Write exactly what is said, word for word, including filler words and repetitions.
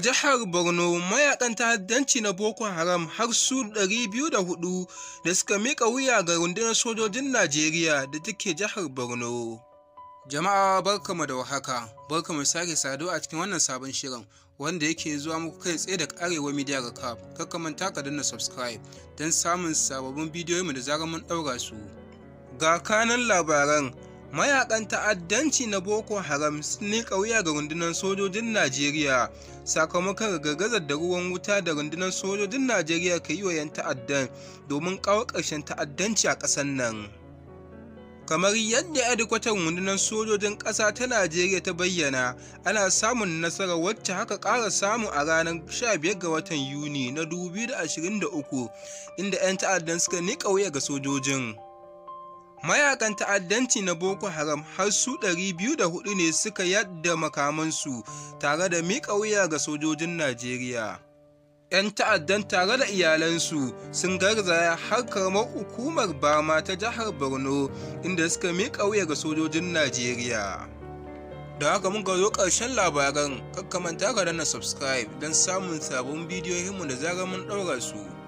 A jihar Borno, mayakan ta'addanci na Boko Haram har su ɗari biyu da hudu da suka miƙa wuya ga rundunar sojojin Najeriya da take jihar Borno. Jama'a barkamu da warhaka, barkamu sake saduwa a cikin wannan sabon shirin wanda yake zuwa muku kai tsaye daga Arewa Media Recap. Kar ka manta ka danna subscribe don samun sababbin bidiyoyinmu da zarar mun ɗaura su. Ga kanan labaran. Mayakan ta'addanci na Boko Haram sun miƙa wuya ga rundunar sojojin Najeriya sakamakon gargazar da ruwan wuta da rundunar sojojin Najeriya ka yi wa 'yan ta'addan domin kawo ƙarshen ta'addanci a ƙasar nan. Kamar yadda hedikwatar rundunar sojojin ƙasa ta Najeriya ta bayyana, ana samun nasarar wacce haka ƙara samu a ranar sha biyar ga watan Yuni na dubu biyu da ashirin da uku, inda 'yan ta'addan suka miƙa wuya ga sojojin. Mayakan ta'addanci na Boko Haram har su ɗari biyu da hudu ne suka yadda makamansu tare da miƙa wuya ga sojojin Najeriya. 'Yan ta'addan tare da iyalansu sun garzaya har karamar hukumar Bama ta jihar Borno inda suka miƙa wuya ga sojojin Najeriya. Da haka muka zo ƙarshen labaran, kakka manta ka danna subscribe don samun sabon bidiyoyinmu da zarar mun ɗaura su.